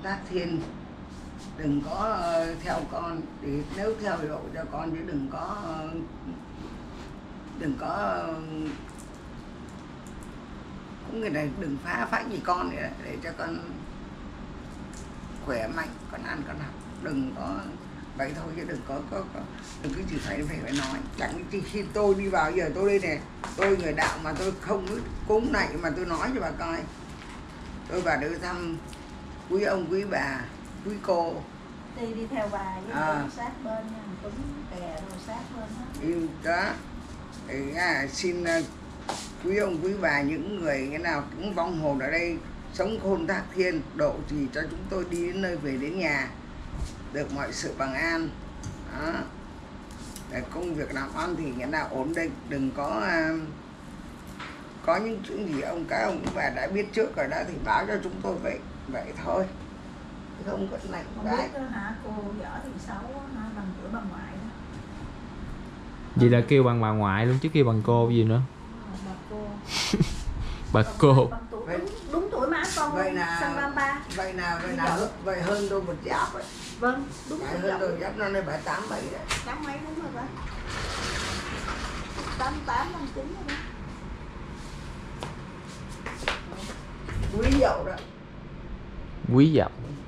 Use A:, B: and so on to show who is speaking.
A: tác thiên, đừng có theo con, thì nếu theo độ cho con chứ đừng có cũng người này đừng phá phách gì con nữa, để cho con khỏe mạnh, con ăn con học, đừng có vậy thôi chứ đừng có đừng cứ chỉ phải nói. Chẳng chỉ khi tôi đi vào giờ tôi đây này, tôi người đạo mà tôi không cúng này mà tôi nói cho bà coi, tôi vào đưa thăm quý ông quý bà quý cô
B: đi theo bà với sát bên nha, cúng kè rồi sát bên hết.
A: Đó thì xin quý ông quý bà, những người cái nào cũng vong hồn ở đây sống khôn thác thiên, độ trì cho chúng tôi đi đến nơi về đến nhà được mọi sự bằng an. Đó. Để công việc làm ăn thì cái nào ổn định, đừng có những chuyện gì các ông bà đã biết trước rồi đó thì báo cho chúng tôi vậy thôi, không có lạnh
B: cái. Biết hả, cô vợ thì xấu hả, bằng tuổi bà ngoại đó.
C: Vậy là kêu bằng bà ngoại luôn chứ kêu bằng cô gì nữa.
B: Bà cô.
C: Bà cô.
B: Đúng tuổi má con.
A: Vậy là vậy hơn tôi một giáp ấy.
B: Vâng, đúng
A: rồi. Hơn tôi giáp nó lên 87 đấy.
B: 8 mấy đúng rồi đó. 88 59 rồi đó.
A: Quý dậu đó.
C: Quý dậu.